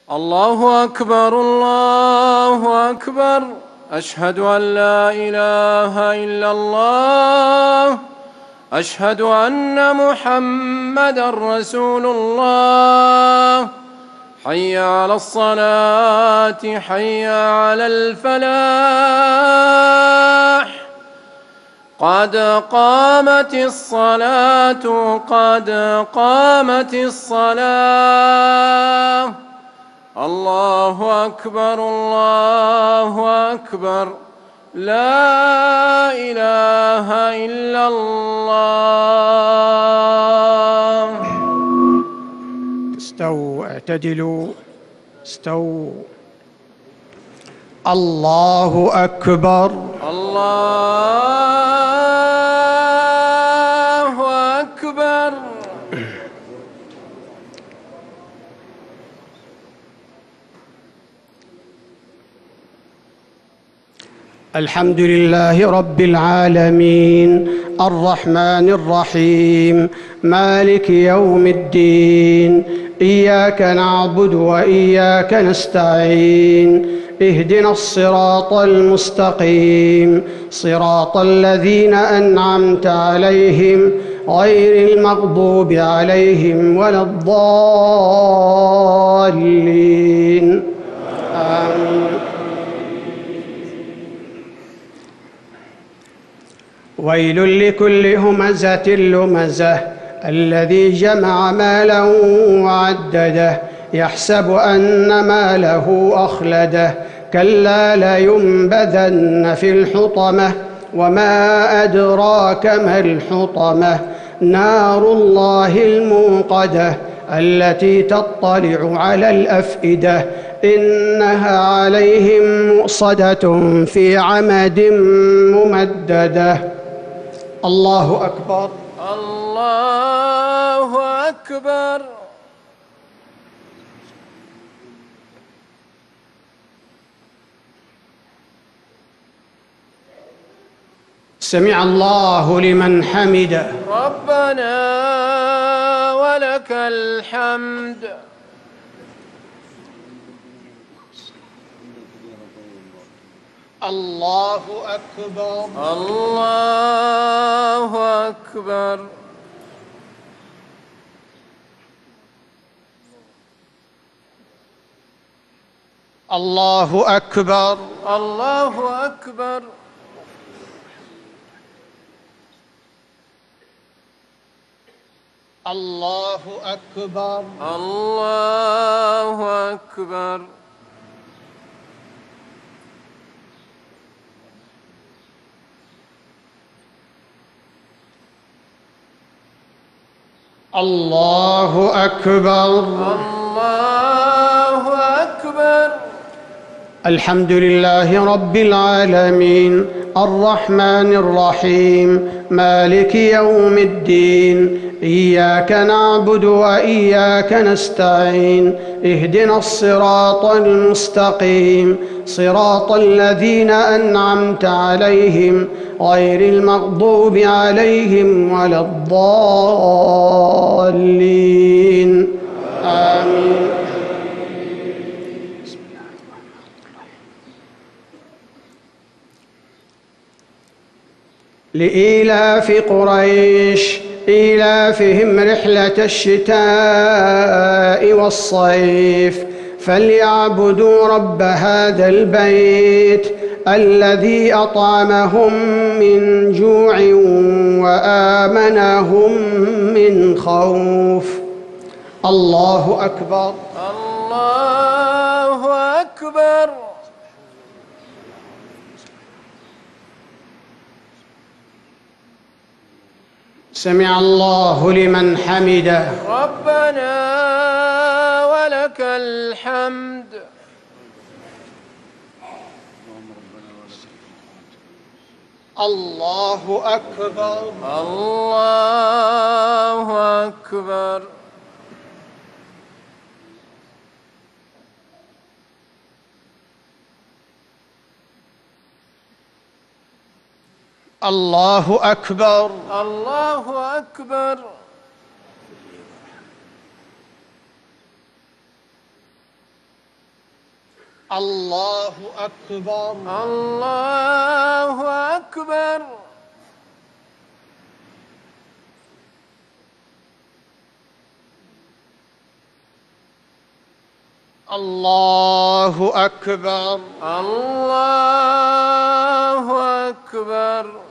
الله أكبر الله أكبر. أشهد أن لا إله إلا الله. أشهد أن محمدًا رسول الله. حي على الصلاة حي على الفلاح. قد قامت الصلاة قد قامت الصلاة. الله أكبر الله أكبر. لا إله إلا الله. استووا اعتدلوا استووا. الله أكبر الله أكبر. الحمد لله رب العالمين الرحمن الرحيم مالك يوم الدين. إياك نعبد وإياك نستعين. اهدنا الصراط المستقيم صراط الذين أنعمت عليهم غير المغضوب عليهم ولا الضالين. آمين. ويل لكل همزة لمزة الذي جمع مالا وعدده يحسب أن ماله أخلده كلا لينبذن في الحطمة وما أدراك ما الحطمة نار الله الموقدة التي تطلع على الأفئدة إنها عليهم مؤصدة في عمد ممددة. الله أكبر الله أكبر. سمع الله لمن حمده. ربنا ولك الحمد. الله أكبر الله أكبر. الله أكبر الله أكبر. الله أكبر الله أكبر. الله أكبر الله أكبر. الحمد لله رب العالمين الرحمن الرحيم مالك يوم الدين. إياك نعبد وإياك نستعين. اهدنا الصراط المستقيم صراط الذين أنعمت عليهم غير المغضوب عليهم ولا الضالين. آمين. لإيلاف قريش إيلافهم رحلة الشتاء والصيف فليعبدوا رب هذا البيت الذي أطعمهم من جوع وآمنهم من خوف. الله أكبر الله أكبر. سمع الله لمن حمده. ربنا ولك الحمد. الله أكبر الله أكبر. الله أكبر الله أكبر. الله أكبر. الله أكبر. الله أكبر. الله أكبر.